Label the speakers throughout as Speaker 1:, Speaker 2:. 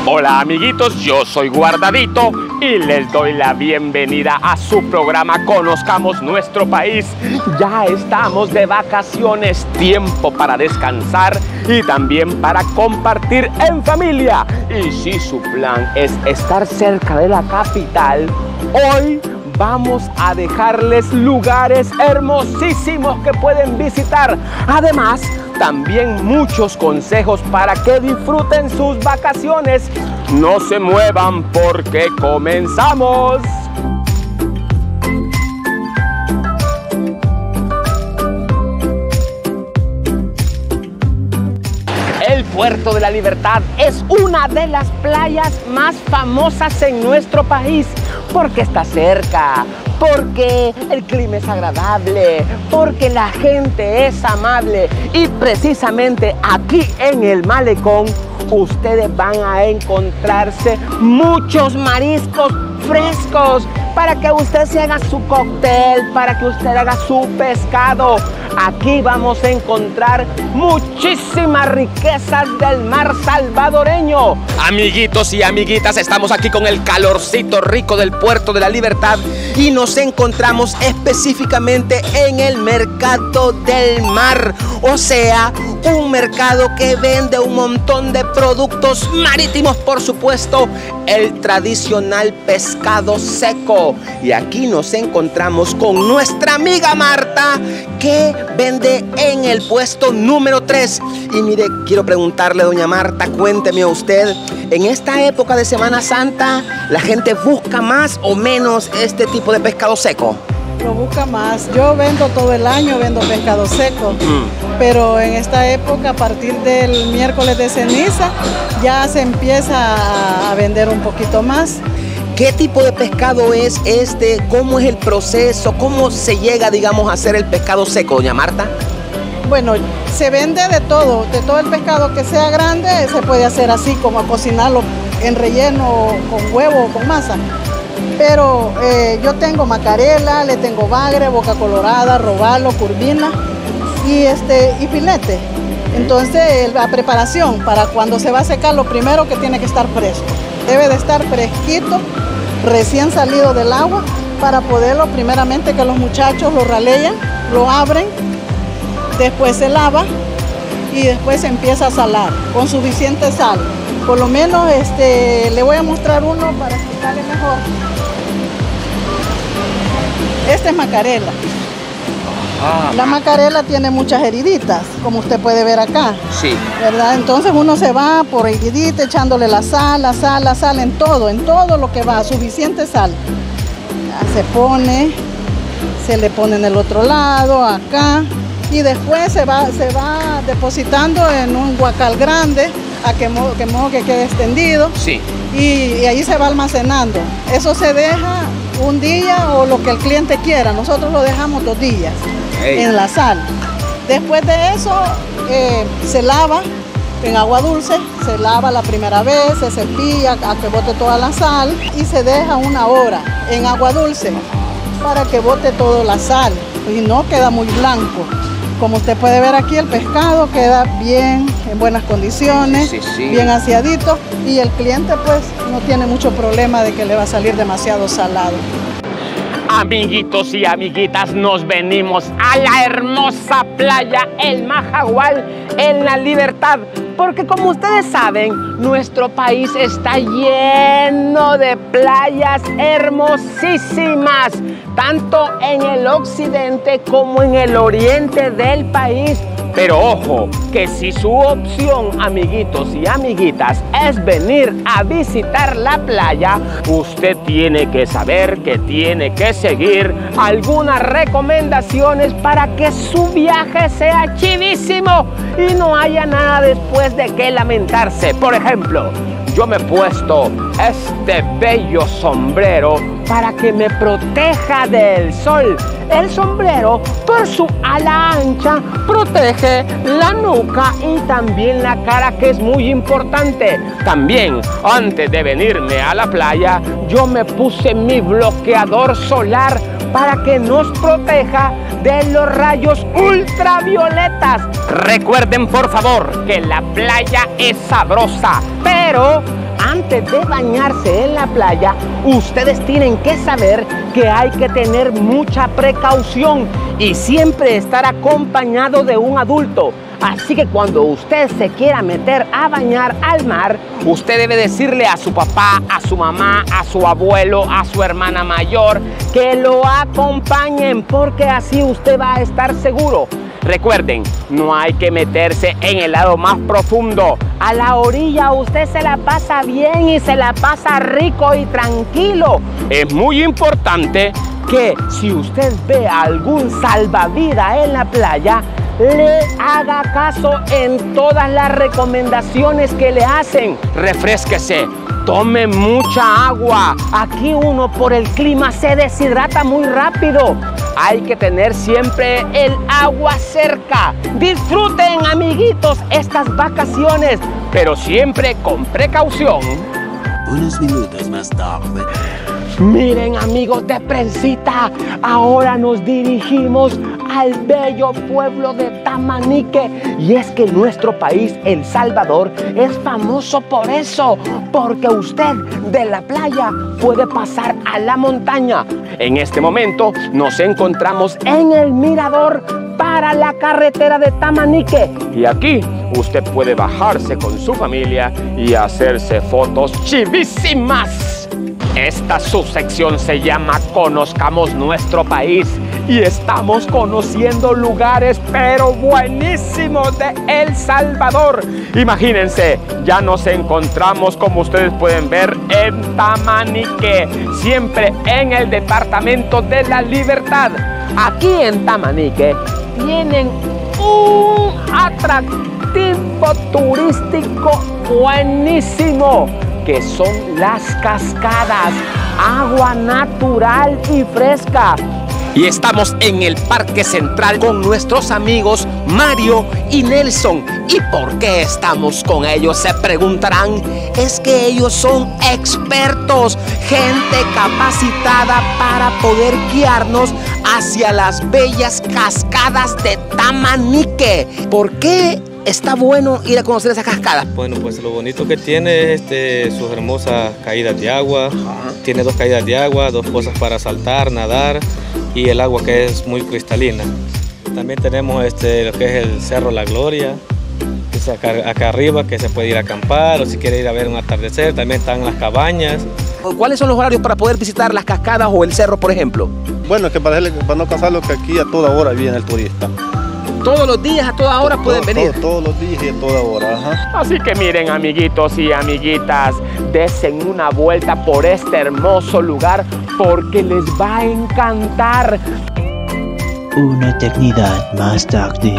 Speaker 1: Hola amiguitos, yo soy Guardadito y les doy la bienvenida a su programa Conozcamos Nuestro País. Ya estamos de vacaciones, tiempo para descansar y también para compartir en familia. Y si su plan es estar cerca de la capital, hoy vamos a dejarles lugares hermosísimos que pueden visitar. Además, también muchos consejos para que disfruten sus vacaciones. No se muevan porque comenzamos. El Puerto de la Libertad es una de las playas más famosas en nuestro país porque está cerca, porque el clima es agradable, porque la gente es amable y precisamente aquí en el malecón ustedes van a encontrarse muchos mariscos frescos para que usted se haga su cóctel, para que usted haga su pescado. Aquí vamos a encontrar muchísimas riquezas del mar salvadoreño. Amiguitos y amiguitas, estamos aquí con el calorcito rico del Puerto de la Libertad y nos encontramos específicamente en el Mercado del Mar. O sea, un mercado que vende un montón de productos marítimos, por supuesto, el tradicional pescado seco. Y aquí nos encontramos con nuestra amiga Marta, que vende en el puesto número 3. Y mire, quiero preguntarle, doña Marta, cuénteme usted, en esta época de Semana Santa, ¿la gente busca más o menos este tipo de pescado seco?
Speaker 2: Lo busca más. Yo vendo todo el año, vendo pescado seco, pero en esta época, a partir del miércoles de ceniza, ya se empieza a vender un poquito más.
Speaker 1: ¿Qué tipo de pescado es este? ¿Cómo es el proceso? ¿Cómo se llega, digamos, a hacer el pescado seco, doña Marta?
Speaker 2: Bueno, se vende de todo el pescado que sea grande, se puede hacer así, como a cocinarlo en relleno, con huevo o con masa. Pero yo tengo macarela, le tengo bagre, boca colorada, robalo, curvina y filete. Entonces la preparación para cuando se va a secar, lo primero que tiene que estar fresco. Debe de estar fresquito, recién salido del agua, para poderlo, primeramente que los muchachos lo ralean, lo abren, después se lava y después se empieza a salar con suficiente sal. Por lo menos le voy a mostrar uno para explicarle mejor. Este es macarela. La macarela tiene muchas heriditas, como usted puede ver acá.
Speaker 1: Sí.
Speaker 2: ¿Verdad? Entonces uno se va por heridita echándole la sal en todo lo que va, suficiente sal. Ya se pone, se le pone en el otro lado, acá, y después se va depositando en un guacal grande, a que modo que quede extendido. Sí. Y ahí se va almacenando. Eso se deja un día o lo que el cliente quiera. Nosotros lo dejamos 2 días en la sal. Después de eso se lava en agua dulce, se lava la primera vez, se cepilla a que bote toda la sal y se deja 1 hora en agua dulce para que bote toda la sal y no queda muy blanco. Como usted puede ver aquí, el pescado queda bien, en buenas condiciones, bien aseadito, y el cliente pues no tiene mucho problema de que le va a salir demasiado salado.
Speaker 1: Amiguitos y amiguitas, nos venimos a la hermosa playa El Majagual en La Libertad, porque como ustedes saben, nuestro país está lleno de playas hermosísimas, tanto en el occidente como en el oriente del país. Pero ojo, que si su opción, amiguitos y amiguitas, es venir a visitar la playa, usted tiene que saber que tiene que seguir algunas recomendaciones para que su viaje sea chivísimo y no haya nada después de que lamentarse. Por ejemplo, yo me he puesto este bello sombrero para que me proteja del sol. El sombrero, por su ala ancha, protege la nuca y también la cara, que es muy importante. También, antes de venirme a la playa, yo me puse mi bloqueador solar para que nos proteja de los rayos ultravioletas. Recuerden, por favor, que la playa es sabrosa, pero antes de bañarse en la playa, ustedes tienen que saber que hay que tener mucha precaución y siempre estar acompañado de un adulto. Así que cuando usted se quiera meter a bañar al mar, usted debe decirle a su papá, a su mamá, a su abuelo, a su hermana mayor que lo acompañen, porque así usted va a estar seguro. Recuerden, no hay que meterse en el lado más profundo. A la orilla usted se la pasa bien y se la pasa rico y tranquilo. Es muy importante que si usted ve algún salvavidas en la playa, le haga caso en todas las recomendaciones que le hacen. Refrésquese, tome mucha agua. Aquí uno por el clima se deshidrata muy rápido. Hay que tener siempre el agua cerca. Disfruten, amiguitos, estas vacaciones, pero siempre con precaución.
Speaker 3: Unos minutos más tarde.
Speaker 1: Miren, amigos de Prensita, ahora nos dirigimos al bello pueblo de Tamanique. Y es que nuestro país, El Salvador, es famoso por eso, porque usted de la playa puede pasar a la montaña. En este momento nos encontramos en el mirador para la carretera de Tamanique. Y aquí usted puede bajarse con su familia y hacerse fotos chivísimas. Esta subsección se llama Conozcamos Nuestro País y estamos conociendo lugares pero buenísimos de El Salvador. Imagínense, ya nos encontramos, como ustedes pueden ver, en Tamanique, siempre en el departamento de La Libertad. Aquí en Tamanique tienen un atractivo turístico buenísimo, que son las cascadas, agua natural y fresca. Y estamos en el Parque Central con nuestros amigos Mario y Nelson. ¿Y por qué estamos con ellos? Se preguntarán. Es que ellos son expertos, gente capacitada para poder guiarnos hacia las bellas cascadas de Tamanique. ¿Por qué está bueno ir a conocer esas cascadas?
Speaker 4: Bueno, pues lo bonito que tiene es sus hermosas caídas de agua. Tiene 2 caídas de agua, 2 cosas para saltar, nadar, y el agua que es muy cristalina. También tenemos lo que es el Cerro La Gloria, que es acá arriba, que se puede ir a acampar, o si quiere ir a ver un atardecer. También están las cabañas.
Speaker 1: ¿Cuáles son los horarios para poder visitar las cascadas o el cerro, por ejemplo?
Speaker 5: Bueno, es que para no cansarlo, que aquí a toda hora viene el turista.
Speaker 1: Todos los días, a toda hora pueden venir.
Speaker 5: Todos los días y a toda hora. Ajá.
Speaker 1: Así que miren, amiguitos y amiguitas, desen una vuelta por este hermoso lugar porque les va a encantar.
Speaker 3: Una eternidad más tarde.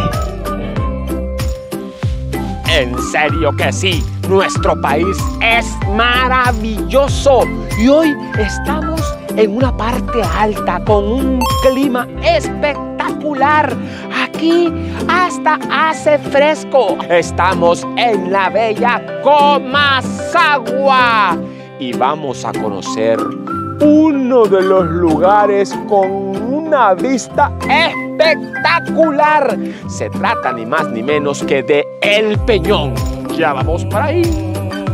Speaker 1: En serio que sí, nuestro país es maravilloso y hoy estamos en una parte alta con un clima espectacular. Aquí hasta hace fresco. Estamos en la bella Comasagua y vamos a conocer uno de los lugares con una vista espectacular. Se trata ni más ni menos que de El Peñón. Ya vamos para ahí.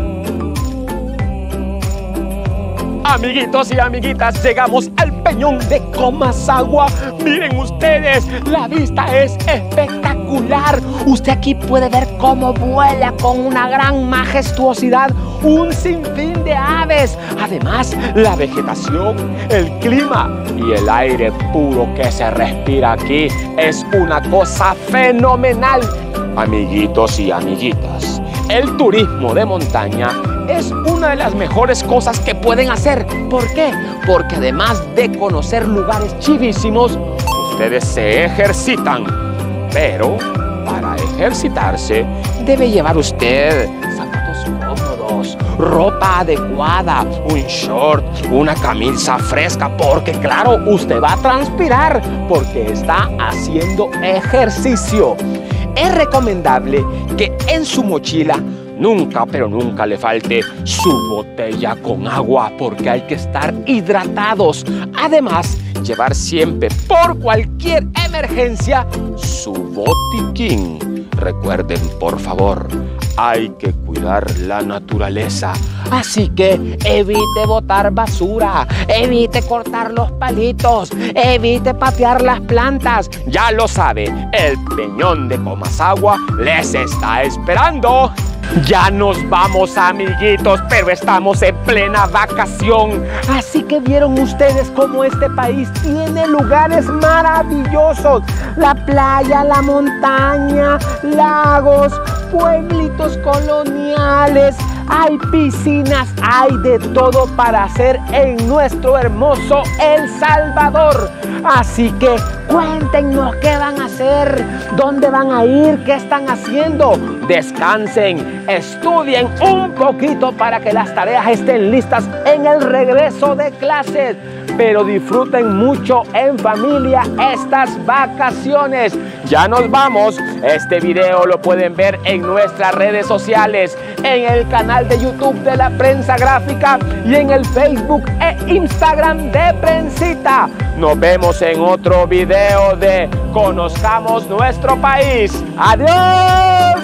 Speaker 1: Amiguitos y amiguitas, llegamos al Peñón de Comasagua. Miren ustedes, la vista es espectacular. Usted aquí puede ver cómo vuela con una gran majestuosidad un sinfín de aves. Además, la vegetación, el clima y el aire puro que se respira aquí es una cosa fenomenal. Amiguitos y amiguitas, el turismo de montaña es una de las mejores cosas que pueden hacer. ¿Por qué? Porque además de conocer lugares chivísimos, ustedes se ejercitan. Pero para ejercitarse debe llevar usted zapatos cómodos, ropa adecuada, un short, una camisa fresca, porque claro, usted va a transpirar porque está haciendo ejercicio. Es recomendable que en su mochila nunca, pero nunca le falte su botella con agua, porque hay que estar hidratados. Además, llevar siempre, por cualquier emergencia, su botiquín. Recuerden, por favor, hay que cuidar la naturaleza. Así que evite botar basura, evite cortar los palitos, evite patear las plantas. Ya lo sabe, el Peñón de Comasagua les está esperando. Ya nos vamos, amiguitos, pero estamos en plena vacación. Así que vieron ustedes cómo este país tiene lugares maravillosos. La playa, la montaña, lagos, pueblitos coloniales. Hay piscinas, hay de todo para hacer en nuestro hermoso El Salvador. Así que cuéntenos qué van a hacer, dónde van a ir, qué están haciendo. Descansen, estudien un poquito para que las tareas estén listas en el regreso de clases. Pero disfruten mucho en familia estas vacaciones. Ya nos vamos. Este video lo pueden ver en nuestras redes sociales, en el canal de YouTube de La Prensa Gráfica y en el Facebook e Instagram de Prensita. Nos vemos en otro video de Conozcamos Nuestro País. ¡Adiós!